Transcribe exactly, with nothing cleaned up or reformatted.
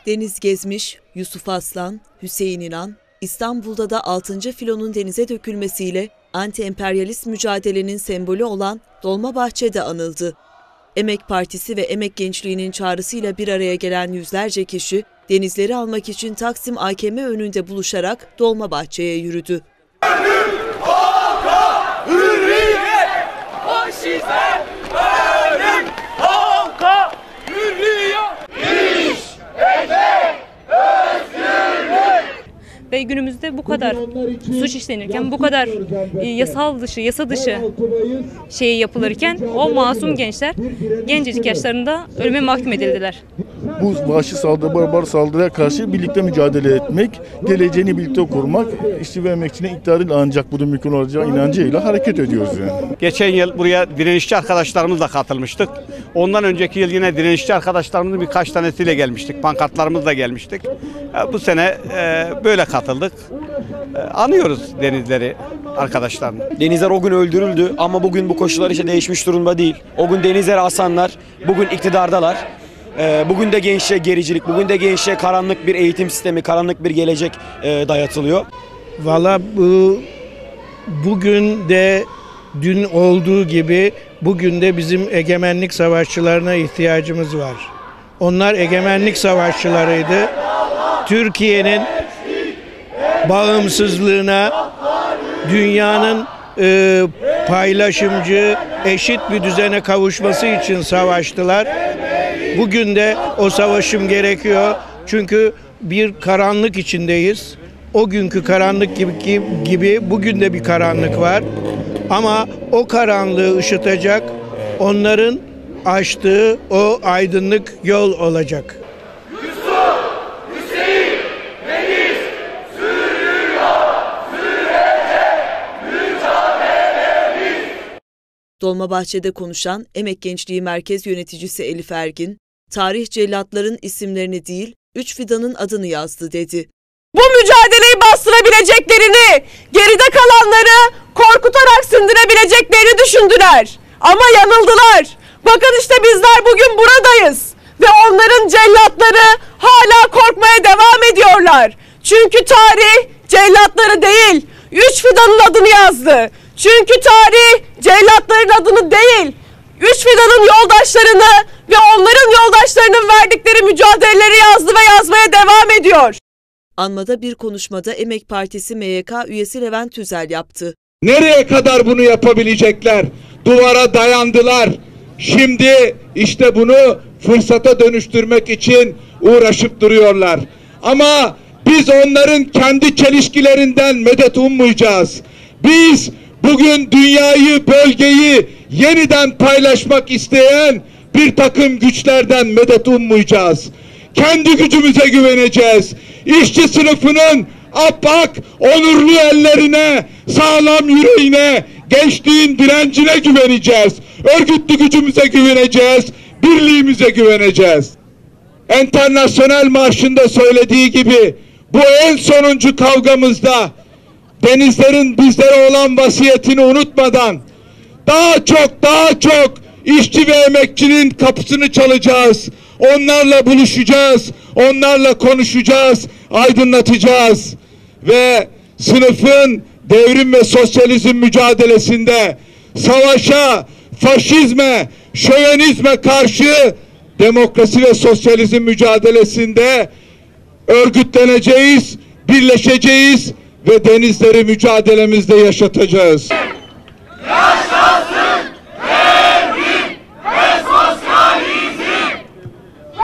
Deniz Gezmiş, Yusuf Aslan, Hüseyin İnan, İstanbul'da da altıncı filonun denize dökülmesiyle anti-emperyalist mücadelenin sembolü olan Dolmabahçe'de anıldı. Emek Partisi ve Emek Gençliği'nin çağrısıyla bir araya gelen yüzlerce kişi denizleri almak için Taksim A K M önünde buluşarak Dolmabahçe'ye yürüdü. Ölüm, halka, hürriyet, faşizme, ölüm, halka, hürriyet, iş, emek, özgürlük. Ve günümüzde bu kadar suç işlenirken, bu kadar yasal dışı, yasa dışı şey yapılırken o masum gençler gencecik yaşlarında ölüme mahkum edildiler. Bu vahşi saldırı, barbar saldırıya karşı birlikte mücadele etmek, geleceğini birlikte kurmak, işçi ve emekçinin iktidarıyla ancak bunun mümkün olacağı inancıyla hareket ediyoruz yani. Geçen yıl buraya direnişçi arkadaşlarımızla katılmıştık. Ondan önceki yıl yine direnişçi arkadaşlarımızın birkaç tanesiyle gelmiştik. Pankartlarımızla gelmiştik. Bu sene böyle katıldık. Anıyoruz denizleri arkadaşlarını. Denizler o gün öldürüldü ama bugün bu koşullar işte değişmiş durumda değil. O gün denizleri asanlar bugün iktidardalar. Bugün de gençliğe gericilik, bugün de gençliğe karanlık bir eğitim sistemi, karanlık bir gelecek dayatılıyor. Valla bu bugün de dün olduğu gibi bugün de bizim egemenlik savaşçılarına ihtiyacımız var. Onlar egemenlik savaşçılarıydı. Türkiye'nin bağımsızlığına, dünyanın e, paylaşımcı, eşit bir düzene kavuşması için savaştılar. Bugün de o savaşım gerekiyor. Çünkü bir karanlık içindeyiz. O günkü karanlık gibi, gibi bugün de bir karanlık var. Ama o karanlığı ışıtacak, onların açtığı o aydınlık yol olacak. Dolmabahçe'de konuşan Emek Gençliği Merkez Yöneticisi Elif Ergin, tarih cellatların isimlerini değil, üç fidanın adını yazdı dedi. Bu mücadeleyi bastırabileceklerini, geride kalanları korkutarak sindirebileceklerini düşündüler. Ama yanıldılar. Bakın işte bizler bugün buradayız ve onların cellatları hala korkmaya devam ediyorlar. Çünkü tarih cellatları değil, üç fidanın adını yazdı. Çünkü tarih cellatların adını değil, üç fidanın yoldaşlarını ve onların yoldaşlarının verdikleri mücadeleleri yazdı ve yazmaya devam ediyor. Anmada bir konuşmada Emek Partisi M Y K üyesi Levent Tüzel yaptı. Nereye kadar bunu yapabilecekler? Duvara dayandılar. Şimdi işte bunu fırsata dönüştürmek için uğraşıp duruyorlar. Ama biz onların kendi çelişkilerinden medet ummayacağız. Biz bugün dünyayı, bölgeyi yeniden paylaşmak isteyen bir takım güçlerden medet ummayacağız. Kendi gücümüze güveneceğiz. İşçi sınıfının apak, onurlu ellerine, sağlam yüreğine, gençliğin direncine güveneceğiz. Örgütlü gücümüze güveneceğiz, birliğimize güveneceğiz. Enternasyonel Marşı'nda söylediği gibi bu en sonuncu kavgamızda denizlerin bizlere olan vasiyetini unutmadan daha çok daha çok işçi ve emekçinin kapısını çalacağız. Onlarla buluşacağız, onlarla konuşacağız, aydınlatacağız ve sınıfın devrim ve sosyalizm mücadelesinde savaşa, faşizme, şövenizme karşı demokrasi ve sosyalizm mücadelesinde örgütleneceğiz, birleşeceğiz ve denizleri mücadelemizde yaşatacağız.